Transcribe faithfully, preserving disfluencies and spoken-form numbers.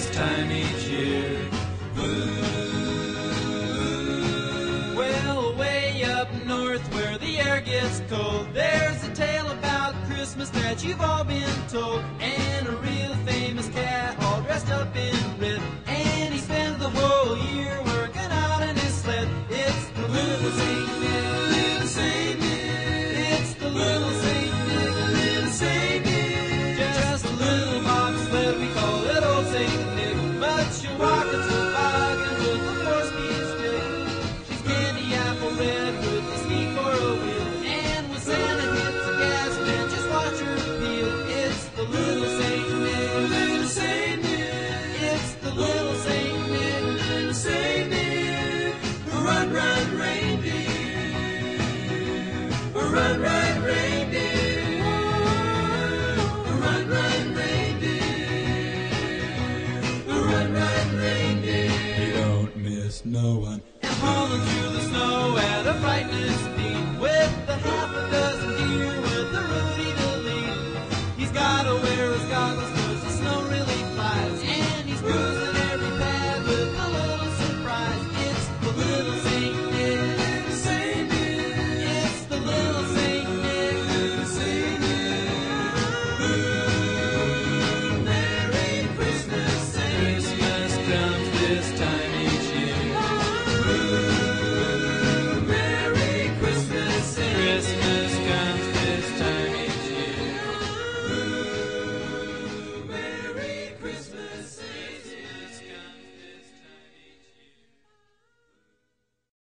this time each year. Ooh. Well, way up north where the air gets cold, there's a tale about Christmas that you've all been told, and a real famous cat all dressed up in